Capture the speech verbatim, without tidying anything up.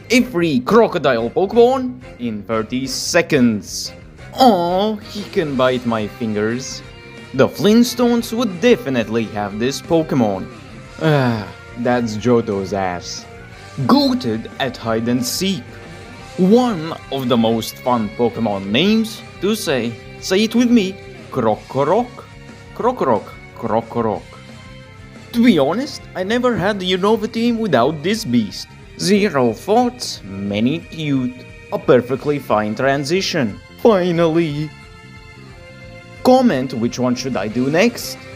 a free Crocodile Pokemon in thirty seconds. Oh, he can bite my fingers. The Flintstones would definitely have this Pokemon. Ah, that's Johto's ass. Goated at hide and seek. One of the most fun Pokemon names to say. Say it with me. Crocoroc. Crocoroc. Crocoroc. To be honest, I never had the Unova team without this beast. Zero thoughts, many cute. A perfectly fine transition. Finally! Comment which one should I do next.